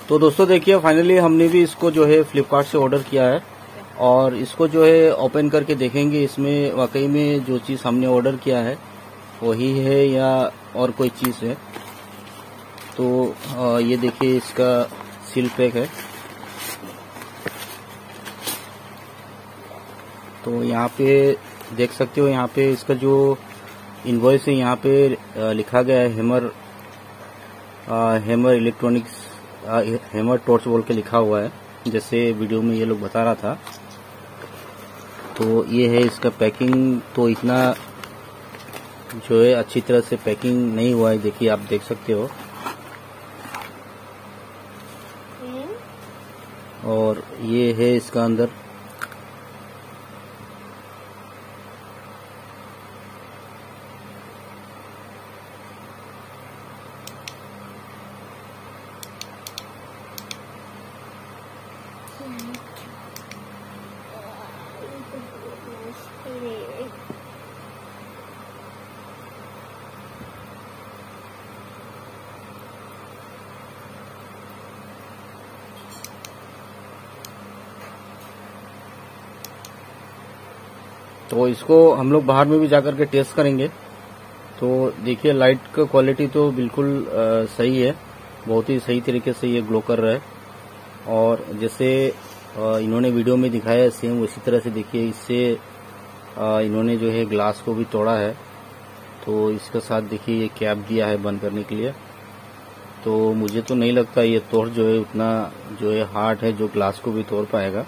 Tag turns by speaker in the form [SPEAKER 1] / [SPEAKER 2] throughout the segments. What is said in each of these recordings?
[SPEAKER 1] तो दोस्तों देखिए फाइनली हमने भी इसको जो है फ्लिपकार्ट से ऑर्डर किया है और इसको जो है ओपन करके देखेंगे इसमें वाकई में जो चीज़ हमने ऑर्डर किया है वही है या और कोई चीज़ है। तो ये देखिए इसका सील पैक है। तो यहाँ पे देख सकते हो, यहाँ पे इसका जो इनवॉइस है यहाँ पे लिखा गया है हेमर इलेक्ट्रॉनिक्स हेमर टॉर्च बोल के लिखा हुआ है, जैसे वीडियो में ये लोग बता रहा था। तो ये है इसका पैकिंग। तो इतना जो है अच्छी तरह से पैकिंग नहीं हुआ है, देखिए आप देख सकते हो। और ये है इसका अंदर तो इसको हम लोग बाहर में भी जाकर के टेस्ट करेंगे। तो देखिए लाइट का क्वालिटी तो बिल्कुल सही है, बहुत ही सही तरीके से ये ग्लो कर रहा है। और जैसे इन्होंने वीडियो में दिखाया है सेम उसी तरह से देखिए इससे इन्होंने जो है ग्लास को भी तोड़ा है। तो इसके साथ देखिए ये कैप दिया है बंद करने के लिए। तो मुझे तो नहीं लगता ये तोड़ जो है उतना जो है हार्ड है जो ग्लास को भी तोड़ पाएगा।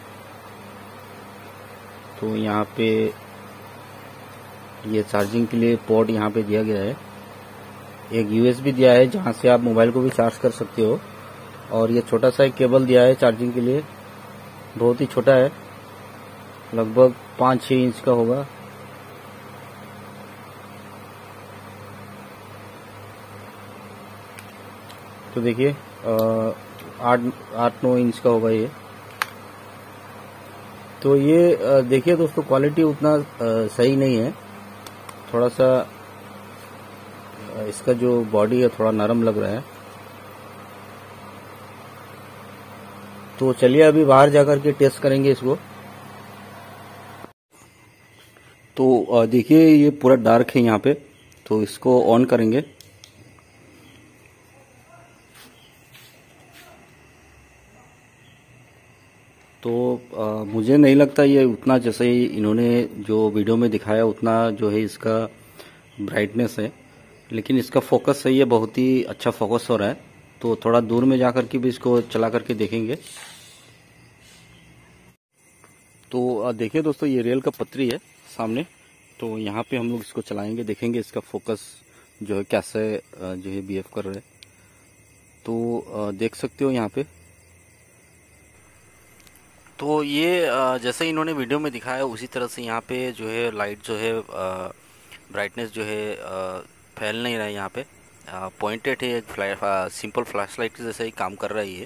[SPEAKER 1] तो यहाँ पे ये चार्जिंग के लिए पोर्ट यहाँ पे दिया गया है, एक यूएसबी दिया है जहाँ से आप मोबाइल को भी चार्ज कर सकते हो। और ये छोटा सा एक केबल दिया है चार्जिंग के लिए, बहुत ही छोटा है, लगभग 5-6 इंच का होगा। तो देखिए 8-9 इंच का होगा ये। तो ये देखिए दोस्तों क्वालिटी उतना सही नहीं है, थोड़ा सा इसका जो बॉडी है थोड़ा नरम लग रहा है। तो चलिए अभी बाहर जाकर के टेस्ट करेंगे इसको। तो देखिए ये पूरा डार्क है यहाँ पे, तो इसको ऑन करेंगे। तो मुझे नहीं लगता ये उतना जैसे ही इन्होंने जो वीडियो में दिखाया उतना जो है इसका ब्राइटनेस है, लेकिन इसका फोकस सही है, बहुत ही अच्छा फोकस हो रहा है। तो थोड़ा दूर में जाकर के भी इसको चला करके देखेंगे। तो देखिए दोस्तों ये रेल का पटरी है सामने, तो यहाँ पे हम लोग इसको चलाएंगे, देखेंगे इसका फोकस जो है कैसे जो है बिहेव कर रहा है। तो देख सकते हो यहाँ पे। तो ये जैसे इन्होंने वीडियो में दिखाया उसी तरह से यहाँ पे जो है लाइट जो है ब्राइटनेस जो है फैल नहीं रहा है। यहाँ पे पॉइंटेड है, एक सिंपल फ्लैश लाइट जैसे ही काम कर रहा है ये।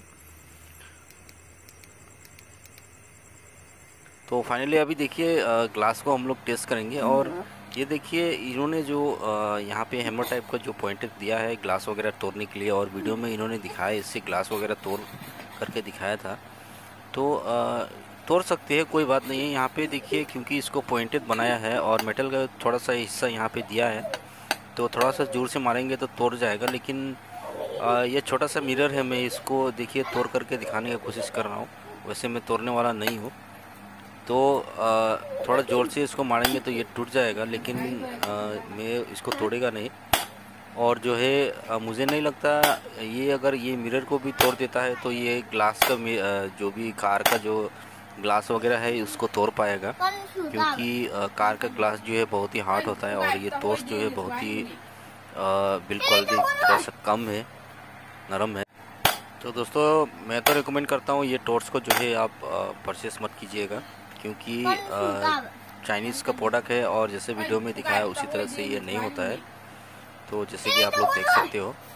[SPEAKER 1] तो फाइनली अभी देखिए ग्लास को हम लोग टेस्ट करेंगे। और ये देखिए इन्होंने जो यहाँ पे हैमर टाइप का जो पॉइंटेड दिया है ग्लास वगैरह तोड़ने के लिए, और वीडियो में इन्होंने दिखाया इससे ग्लास वगैरह तोड़ करके दिखाया था। तो तोड़ सकते हैं, कोई बात नहीं है। यहाँ पे देखिए क्योंकि इसको पॉइंटेड बनाया है और मेटल का थोड़ा सा हिस्सा यहाँ पे दिया है, तो थोड़ा सा जोर से मारेंगे तो तोड़ जाएगा। लेकिन ये छोटा सा मिरर है, मैं इसको देखिए तोड़ करके दिखाने की कोशिश कर रहा हूँ। वैसे मैं तोड़ने वाला नहीं हूँ, तो थोड़ा ज़ोर से इसको मारेंगे तो ये टूट जाएगा, लेकिन मैं इसको तोड़ेगा नहीं। और जो है मुझे नहीं लगता ये अगर ये मिरर को भी तोड़ देता है तो ये ग्लास का जो भी कार का जो ग्लास वगैरह है उसको तोड़ पाएगा, क्योंकि कार का ग्लास जो है बहुत ही हार्ड होता है और ये टॉर्च जो है बहुत ही बिल्ड क्वालिटी थोड़ा सा कम है, नरम है। तो दोस्तों मैं तो रिकमेंड करता हूँ ये टॉर्च को जो है आप परचेस मत कीजिएगा, क्योंकि चाइनीज़ का प्रोडक्ट है और जैसे वीडियो में दिखाया उसी तरह से ये नहीं होता है। तो जैसे कि आप लोग देख सकते हो।